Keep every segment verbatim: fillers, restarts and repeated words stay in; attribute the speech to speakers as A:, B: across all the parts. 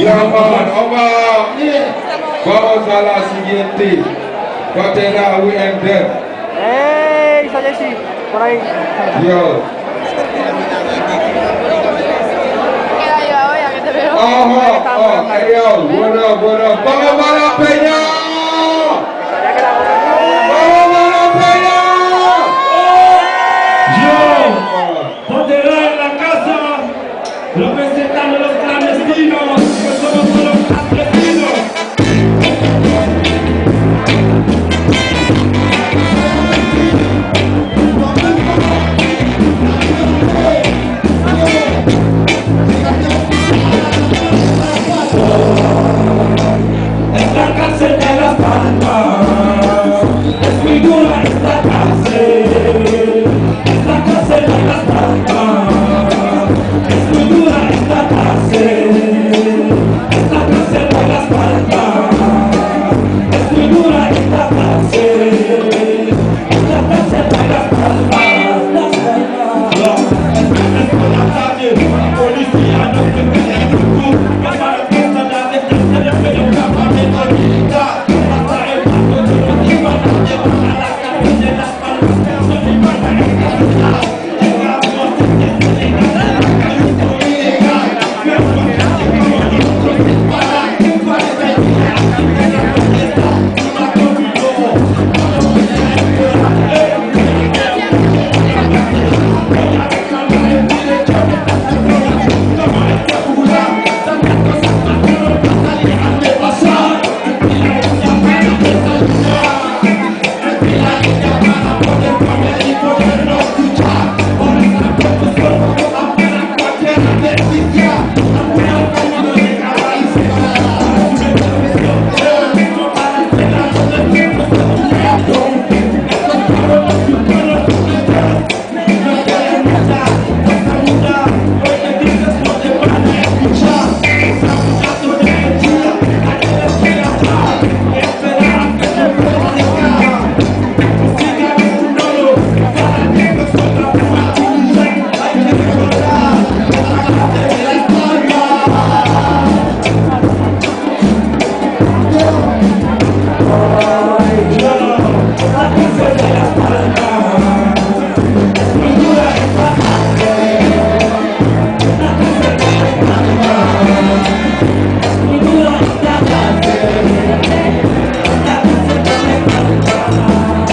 A: man, vamos, vamos a la siguiente. Patera, we and them.
B: ¡Ey! Sale sí, por ahí.
A: Yo. Ajá, ajá, yo, bueno, bueno. ¡Vamos para la peña! ¡Vamos para la peña!
C: Yo, Patera en la casa, representando los clandestinos, que somos todos los clandestinos. Es la cárcel de las palmas, es muy dura esta cárcel, es la cárcel de las palmas, es muy dura esta cárcel, es la cárcel de las palmas, es muy dura esta cárcel, es la cárcel de las palmas, las palmas. No, es viernes por la tarde, la policía no te pide el club, cámara que está la detención, pero un campamento militar, hasta el paso de los iban a llevar a la cárcel de las palmas, son igual a esta. Llegamos desde el ilegal, esto ilegal, pero con gente como nosotros se para, cuarenta y nueve años de la protesta, una conmigo, no lo voy a esperar, eh, voy a reclamar el derecho de las personas, como esta pura, tantas cosas pasaron para salir a de pasar, respira ella para desayunar, respira ella para poder comer y podernos escuchar, por esta producción como apenas cualquiera desvicia, alguna camino de caballo se va a dar, una intervención de oro para el pedazo de tiempo se lo leado, estos cabrones y un pueblo superior, no quieren matar, esta muda, hoy te dices no te van a escuchar, esa muchacho de mentira, a que les quiere atrás, esperar a que se pueda dejar, sigan su loro, para que nosotros podamos hay que recordar, la cárcel de las palmas. Ay, no, la cárcel de las palmas, es muy dura esta cárcel, la cárcel de las palmas, es muy dura esta cárcel, la cárcel de las palmas.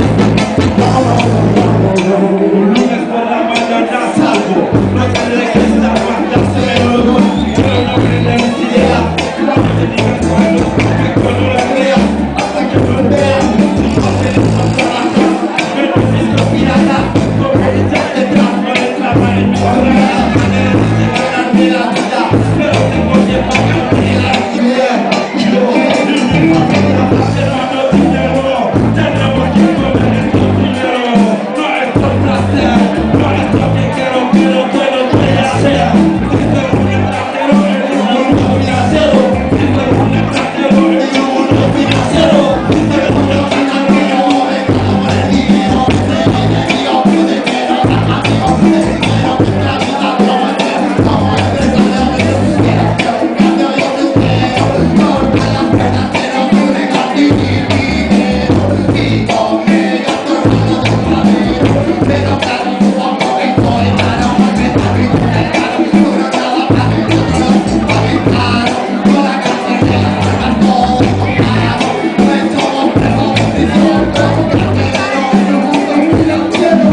C: Un lunes por la mañana salgo, no sé de qué está fantaseando, pero no creen en mis ideas, cuando te digan cuando, que cuando la creas, hasta que no veas, no te descontarás, pero si esto pirata, con ella detrás, no le traba en mi carrera, manera de ganarme la vida, pero tengo que pagarme la idea, yo, hermano dinero, tenemos que comer estos dinero, no es por placer, no es lo que quiero, pero te lo voy a hacer, si tú eres un extranjero, eres un financiero, si tú eres un extranjero, eres un financiero, si tú eres un extranjero, eres un dinero, de dinero, de dinero, amigo, de dinero, la vida como es, como es, quiero que un cambio yo te espero, no vale la pena, pero no dejar de vivir, y con ella tu hermano de camino, pero claro, supongo que estoy claro, porque está bien caro, pero nada para que no te lo está bien claro, con la cárcel de las palmas todos comparamos, no somos presos de prisión, somos carceleros en un mundo financiero.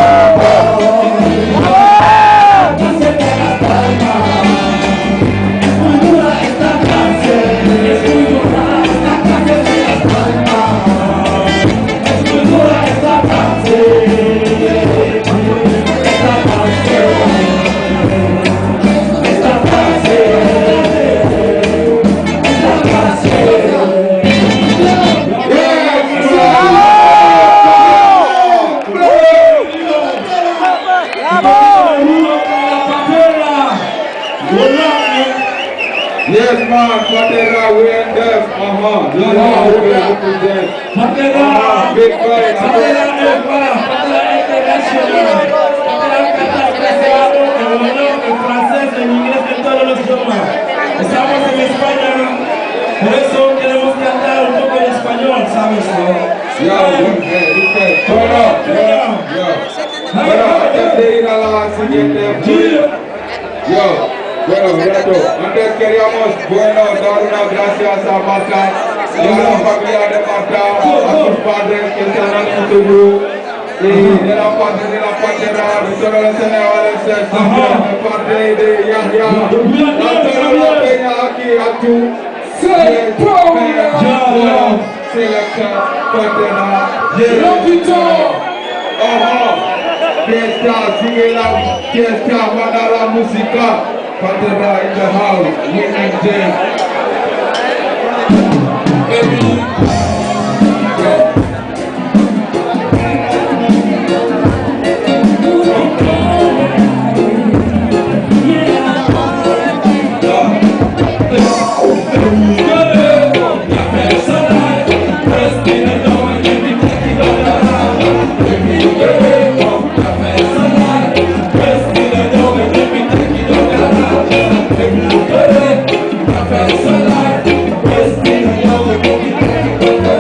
C: La cárcel de las palmas, es muy dura esta cárcel, es muy dura esta cárcel de las palmas, es muy dura esta cárcel, esta cárcel, esta cárcel,
A: Yes, man, Patera, we and them. Uh-huh. You know who we represent.
C: Patera,
A: Uh-huh. Big fight.
C: Patera es para Patera International, Patera International, en español, en francés, en inglés, en todos los idiomas. Estamos en
A: de ir a la siguiente. Yo, bueno, grato. Antes queríamos, bueno, dar unas gracias a Marta y a la familia de Marta, a sus padres que están en el futuro. Y de la parte de la patera, de todos los senadores, de parte de Yahya, de toda la peña aquí, a tu selecta, patera, fiesta, sigue la fiesta, manda la música, patera in the house, winning jam.
C: Let's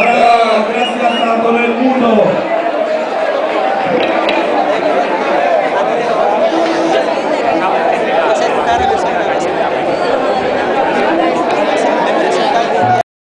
C: Para